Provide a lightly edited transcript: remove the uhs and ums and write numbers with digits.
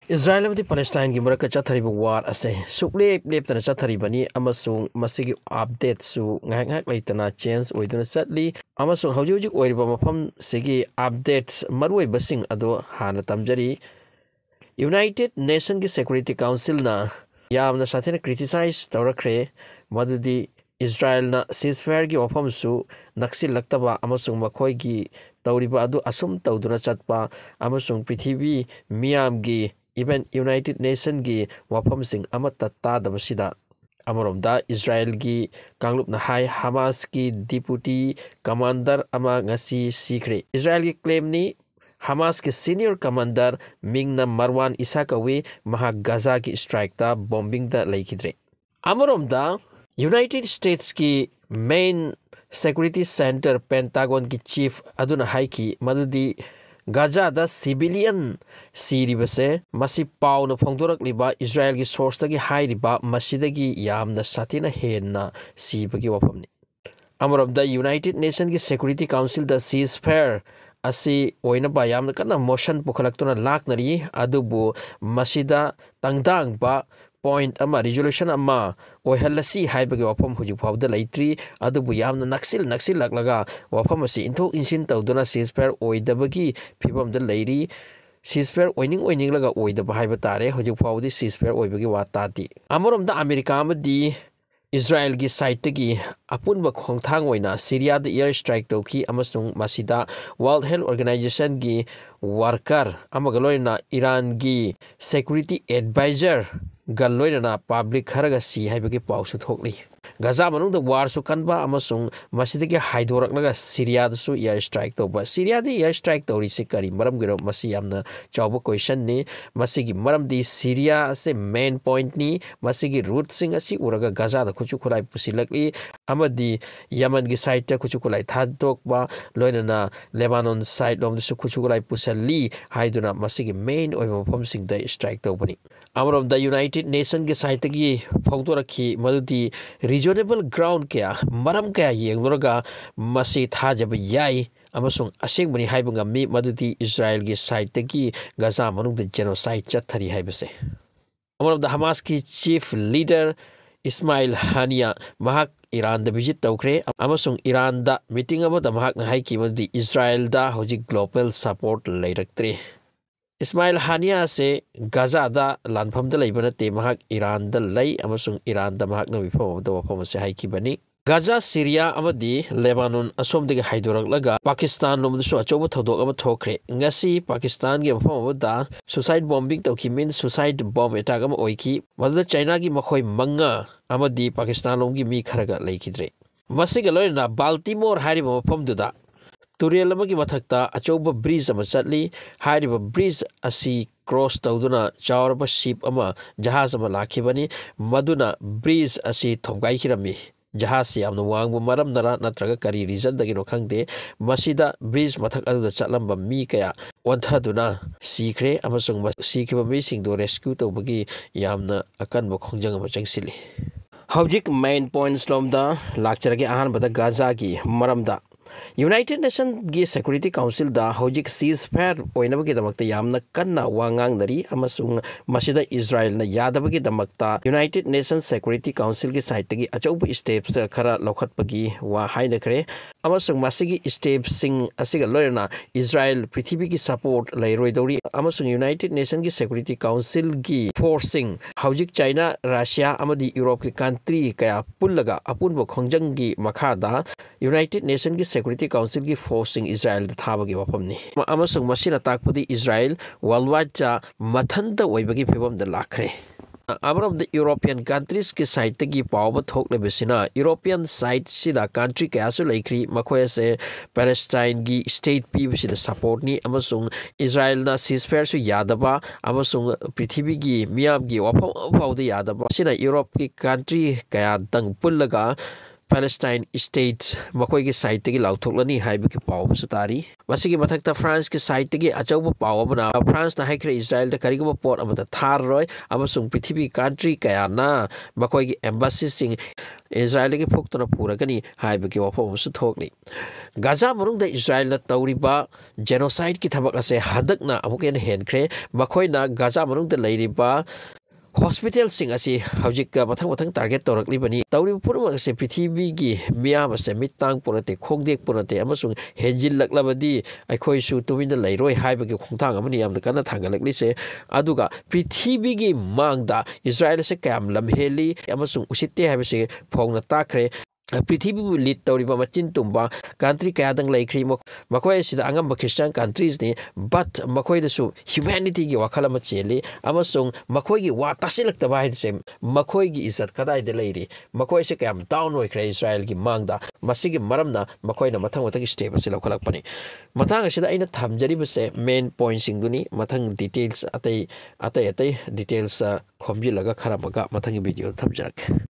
Israel amadi Palestine gi maraka chathariba war ase suklep leptana chatharibani amasung masigi update su ngak leitana change oiduna chatli amasung hauji oiriba mafam sigi updates marwai basing ado hana tamjari United Nations gi Security Council na yamna sathena criticize tawrakre madudi Israel na ceasefire gi wafam su naksil laktaba amasung makhoi gi tawriba adu asum tawduna chatpa amasung prithibi miyam gi even United Nations gi wafam sing amata tadabasida amoromda Israel gi kanglupna hai Hamas gi deputy commander ama ngasi sikre Israel gi claim ni Hamas के senior commander Mingna Marwan Isakawi maha Gaza की strike ta bombing da laikidre. Amarom United States की main security center Pentagon की chief aduna haiki madudi Gaza da civilian siribase masi pau na phongdorak liba Israel की source da ki hai riba masidagi yamna satina henna sibagi wafamni. Amarom United Nations की Security Council da ceasefire asi oina ba yamna kana motion pukhalakuna laknari adubu masida tangdang ba point ama resolution ama oihalasi haibagi wafam huju phawda laitri adubu yamna naksil laklaga wafam asi inthok insin tawduna ceasefire oidabagi phibam da lairi ceasefire oining laga oidaba haiba tare huju phawdi ceasefire oibagi watati amorom da America amadi Israel gi site gi apunba khongthang oina Syria da air strike toki amasung masida World Health Organization gi worker amagaloina Iran gi security advisor galloina public kharaga si haibagi pawsu thokli Gaza manung da war su kanba amasung masida gi haidorak laga Syria da su air strike toba Syria da air strike tori se kari maram giro masi yamna chawba question ni masigi maram di Syria se main point ni masigi root sing asi uraga Gaza da khuchu khulai pusilakli amadi Yemen gi side ta khuchu khulai thadok ba loina Lebanon side lom su khuchu khulai pusali haiduna masigi main oima phom sing da strike tobani amrom da United Nations gi side gi phongtorakhi madudi reasonable ground kya maram kya yenglorga masi thajaba yai amasung asengmani haibanga mi madudi Israel gi side gi Gaza manung da genocide chathari haibase amrom da Hamas ki chief leader Ismail Hania mahak Iran da visit tawkre amasung Iran da meeting amada mahak na haiki madudi Israel da hojik global support leiraktre Ismail Hania se Gaza da lanpham da leibana te mahak Iran da lei amasung Iran da mahak na wifam da wafam se haiki bani Gaza Syria amadi Lebanon asom de haidorak laga Pakistan lom su achoba thodok ama thokre ngasi Pakistan ge wafam da suicide bombing tawki min suicide bomb attack ama oiki madda China gi makhoi manga amadi Pakistan lom gi mi kharaga leikidre masiga loina Baltimore hariba wafam duda Turiel amagi mathakta achoba bridge ama chatli hariba bridge asi cross tawduna chawraba ship ama jahaz ama lakhibani maduna bridge asi thomgai khirami jahaz yamna wangbu maram nara natraga kari reason dagino khangde masida bridge mathak aduda chatlamba mi kaya wanthaduna sikre amasung sikhiba mi singdo rescue tawbagi yamna akanba khongjang ama changsili hawjik main points lomda lakcharage ahan bada Gaza gi maramda United Nations gi Security Council da hojik ceasefire oinabagi damakta yamna kanna wangang dari amasung masida Israel na yadabagi damakta United Nations Security Council gi site gi achauba steps khara lokhatpagi wa hainakre amasung masigi steps sing asiga loina Israel prithibi gi support lairoidori amasung United Nations gi Security Council gi forcing hojik China Russia amadi Europe gi country kaya pullaga apunbo khongjang gi makhada United Nations gi Security Council gi forcing Israel da thabagi wapamni amasung masina takpudi Israel worldwide cha mathanda oibagi phibam da lakhre amram the European countries ki side gi pawba thokle besina European side sida country kaya su laikri makhoi se Palestine gi state pi besida support ni amasung Israel na ceasefire su yadaba amasung prithibi gi miyam gi wapam pawda yadaba sina Europe ki country kaya dang pullaga Palestine state makoigi site tagi lautoklani haibiki paw sutari masigi mathakta France ki site tagi achauba paw abana France na haikre Israel da karigaba port amata thar roi amasung prithibi country kaya na makoigi embassy sing Israel ki phoktona puragani haibiki wafam su thokni Gaza manungda Israel na tawriba genocide ki thabak ase hadakna amuken henkre makoina Gaza manungda leiriba hospital sing asi hawjik ka mathang target torakli bani tawri purma se prithibi gi miyam se mitang purate khongdek purate amasung henjil laklabadi aikhoi su tumina leiroi haiba gi khongthang amani yam kana thangalakli se aduga prithibi gi mangda Israel se kam lamheli amasung usitte haiba se phongna takre Prithibi lead tawriba machin tumba country kaya dang laikri makoy sida angam Christian countries ni but makoy da su humanity gi wakhala ma cheli amasung makoy gi wa tasilak ta bahid se makoy gi izat kadai de lairi makoy se kayam down oi kra Israel gi mangda masigi maramna makoy na mathang step se lokhalak pani mathang sida aina thamjari se main point sing duni mathang details atai details khomji laga khara maga mathang video thamjarak